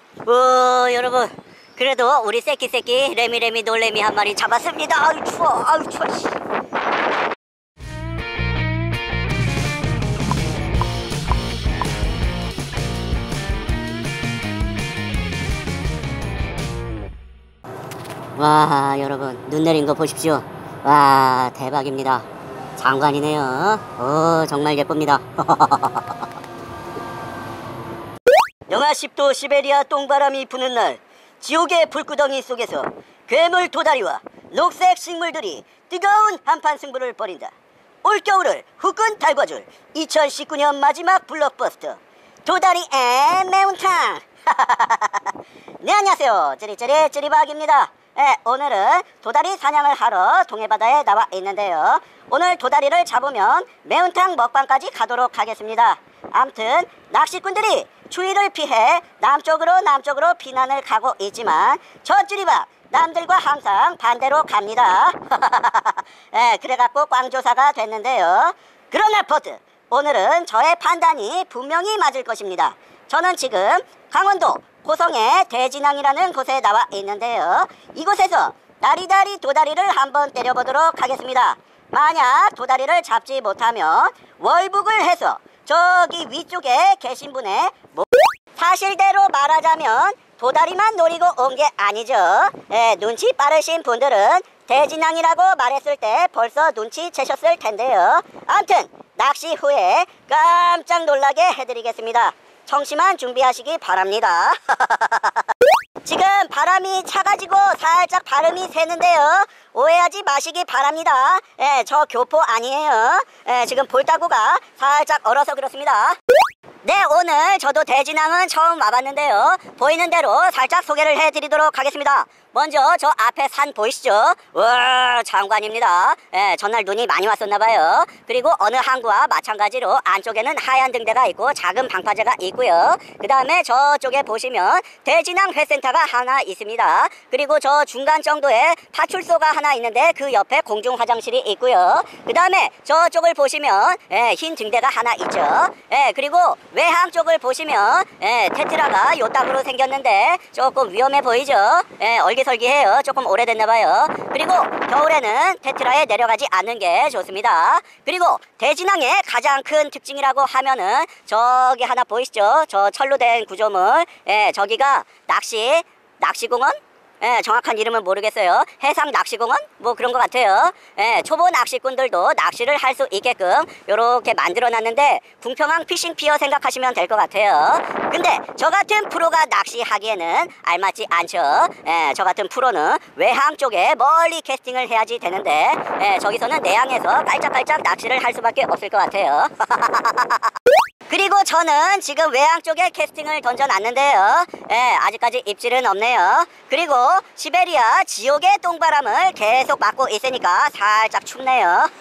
여러분, 그래도 우리 새끼 레미레미 놀래미 한 마리 잡았습니다. 아유 추워, 아유 추워. 와, 여러분 눈 내린 거 보십시오. 와, 대박입니다. 장관이네요. 정말 예쁩니다. 영하 10도 시베리아 똥바람이 부는 날, 지옥의 불구덩이 속에서 괴물 도다리와 녹색 식물들이 뜨거운 한판 승부를 벌인다. 올겨울을 후끈 달궈줄 2019년 마지막 블록버스터 도다리 앤 매운탕. 네, 안녕하세요. 찌리박입니다. 오늘은 도다리 사냥을 하러 동해바다에 나와 있는데요. 오늘 도다리를 잡으면 매운탕 먹방까지 가도록 하겠습니다. 아무튼 낚시꾼들이 추위를 피해 남쪽으로 피난을 가고 있지만 저 찌리박 남들과 항상 반대로 갑니다. 그래갖고 꽝조사가 됐는데요. 그러나 버드, 오늘은 저의 판단이 분명히 맞을 것입니다. 저는 지금 강원도 고성의 대진항이라는 곳에 나와 있는데요. 이곳에서 나리다리 도다리를 한번 때려보도록 하겠습니다. 만약 도다리를 잡지 못하면 월북을 해서 저기 위쪽에 계신 분의 사실대로 말하자면 도다리만 노리고 온 게 아니죠. 눈치 빠르신 분들은 대진항이라고 말했을 때 벌써 눈치채셨을 텐데요. 아무튼 낚시 후에 깜짝 놀라게 해드리겠습니다. 청심환 준비하시기 바랍니다. 지금 바람이 차가지고 살짝 발음이 새는데요. 오해하지 마시기 바랍니다. 저 교포 아니에요. 지금 볼따구가 살짝 얼어서 그렇습니다. 네, 오늘 저도 대진항은 처음 와봤는데요. 보이는 대로 살짝 소개를 해드리도록 하겠습니다. 먼저 저 앞에 산 보이시죠? 와, 장관입니다. 전날 눈이 많이 왔었나봐요. 그리고 어느 항구와 마찬가지로 안쪽에는 하얀 등대가 있고 작은 방파제가 있고요. 그 다음에 저쪽에 보시면 대진항 회센터가 하나 있습니다. 그리고 저 중간 정도에 파출소가 하나 있는데 그 옆에 공중 화장실이 있고요. 그 다음에 저쪽을 보시면 흰 등대가 하나 있죠. 그리고 외항 쪽을 보시면 테트라가 요따구로 생겼는데 조금 위험해 보이죠? 설기해요. 조금 오래됐나봐요. 그리고 겨울에는 테트라에 내려가지 않는 게 좋습니다. 그리고 대진항의 가장 큰 특징이라고 하면은 저기 하나 보이시죠? 저 철로 된 구조물. 저기가 낚시공원? 정확한 이름은 모르겠어요. 해상 낚시공원? 뭐 그런 것 같아요. 초보 낚시꾼들도 낚시를 할 수 있게끔 이렇게 만들어놨는데 궁평항 피싱 피어 생각하시면 될 것 같아요. 근데 저 같은 프로가 낚시하기에는 알맞지 않죠. 저 같은 프로는 외항 쪽에 멀리 캐스팅을 해야지 되는데 저기서는 내항에서 깔짝깔짝 낚시를 할 수밖에 없을 것 같아요. 그리고 저는 지금 외항 쪽에 캐스팅을 던져놨는데요. 아직까지 입질은 없네요. 그리고 시베리아 지옥의 똥바람을 계속 맞고 있으니까 살짝 춥네요.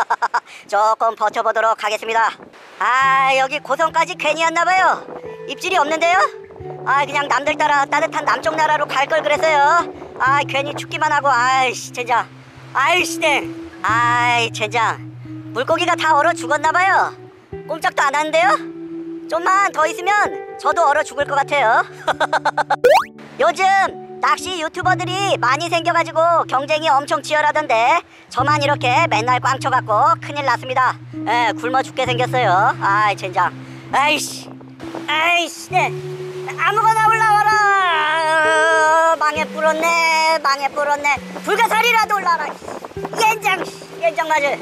조금 버텨보도록 하겠습니다. 여기 고성까지 괜히 왔나봐요. 입질이 없는데요? 그냥 남들 따라 따뜻한 남쪽 나라로 갈 걸 그랬어요. 괜히 춥기만 하고 진짜 젠장 물고기가 다 얼어 죽었나봐요. 꼼짝도 안 하는데요? 좀만 더 있으면 저도 얼어 죽을 것 같아요. 요즘 낚시 유튜버들이 많이 생겨가지고 경쟁이 엄청 치열하던데 저만 이렇게 맨날 꽝 쳐갖고 큰일 났습니다. 굶어 죽게 생겼어요. 젠장. 네. 아무거나 올라와라. 망해 불었네. 불가사리라도 올라와라. yen장 맞을.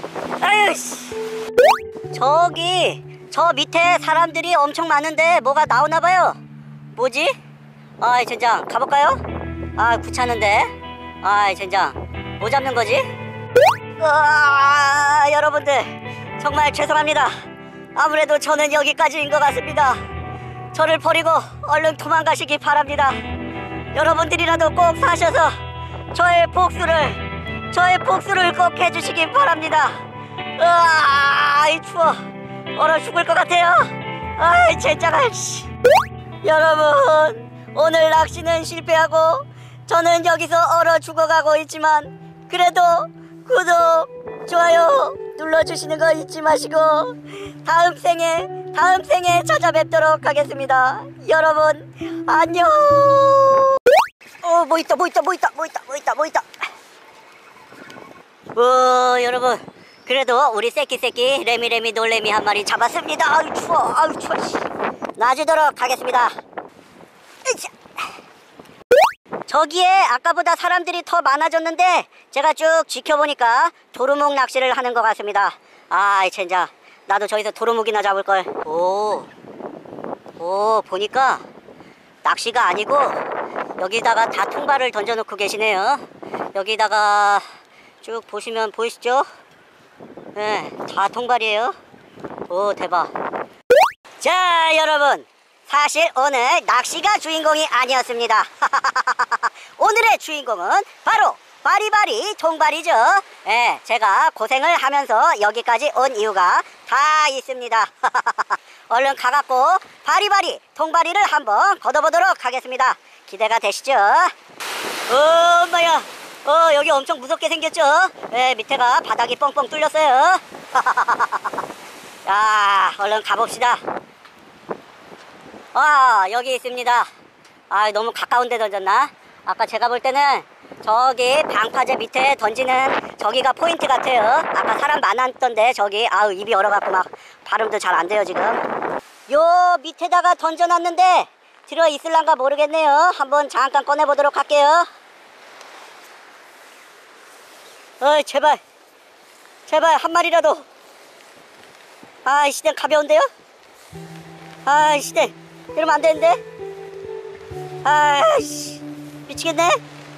저 밑에 사람들이 엄청 많은데 뭐가 나오나봐요. 뭐지? 젠장 가볼까요? 귀찮은데. 젠장 뭐 잡는 거지? 여러분들 정말 죄송합니다. 아무래도 저는 여기까지인 것 같습니다. 저를 버리고 얼른 도망가시기 바랍니다. 여러분들이라도 꼭 사셔서 저의 복수를 꼭 해주시기 바랍니다. 추워. 얼어 죽을 것 같아요. 젠장아. 여러분, 오늘 낚시는 실패하고 저는 여기서 얼어 죽어가고 있지만 그래도 구독, 좋아요 눌러주시는 거 잊지 마시고 다음 생에 찾아뵙도록 하겠습니다. 여러분 안녕. 뭐 있다. 여러분 그래도 우리 새끼 레미 놀래미 한 마리 잡았습니다. 아유 추워 놔주도록 하겠습니다. 으쌰. 저기에 아까보다 사람들이 더 많아졌는데 제가 쭉 지켜보니까 도루묵 낚시를 하는 것 같습니다. 아이 젠장, 나도 저기서 도루묵이나 잡을걸. 오 보니까 낚시가 아니고 여기다가 다 통발을 던져놓고 계시네요. 여기다가 쭉 보시면 보이시죠? 네, 다 통발이에요. 오 대박. 자 여러분, 사실 오늘 낚시가 주인공이 아니었습니다. 오늘의 주인공은 바로 바리바리 통발이죠. 예, 제가 고생을 하면서 여기까지 온 이유가 다 있습니다. 얼른 가갖고 바리바리 통발이를 한번 걷어보도록 하겠습니다. 기대가 되시죠? 엄마야, 여기 엄청 무섭게 생겼죠? 예, 밑에가 바닥이 뻥뻥 뚫렸어요. 자, 얼른 가봅시다. 여기 있습니다. 너무 가까운 데 던졌나? 아까 제가 볼 때는 저기 방파제 밑에 던지는 저기가 포인트 같아요. 아까 사람 많았던데 저기 입이 얼어갖고 막 발음도 잘 안 돼요 지금. 요 밑에다가 던져놨는데 들어있을란가 모르겠네요. 한번 잠깐 꺼내보도록 할게요. 제발 한 마리라도. 시댕 가벼운데요? 시댕 이러면 안 되는데. 씨 미치겠네.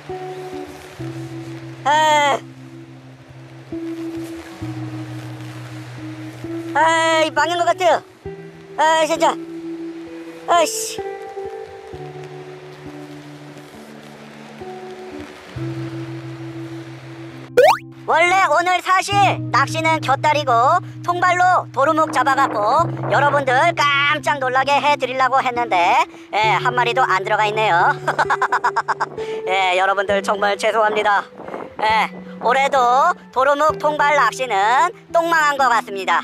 망한 것 같아요. 진짜. 씨. 원래 오늘 사실 낚시는 곁다리고 통발로 도루묵 잡아갖고 여러분들 깜짝 놀라게 해드리려고 했는데 한 마리도 안 들어가 있네요. 여러분들 정말 죄송합니다. 올해도 도루묵 통발 낚시는 똥망한 것 같습니다.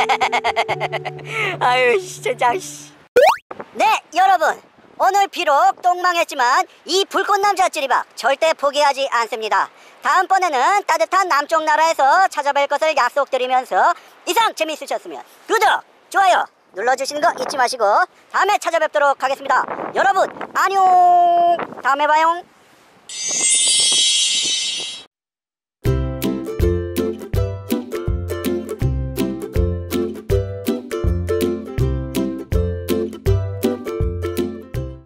아유 진짜. 네 여러분, 오늘 비록 똥망했지만 이 불꽃남자 찌리박 절대 포기하지 않습니다. 다음번에는 따뜻한 남쪽 나라에서 찾아뵐 것을 약속드리면서 이상 재미있으셨으면 구독, 좋아요 눌러주시는 거 잊지 마시고 다음에 찾아뵙도록 하겠습니다. 여러분 안녕. 다음에 봐요.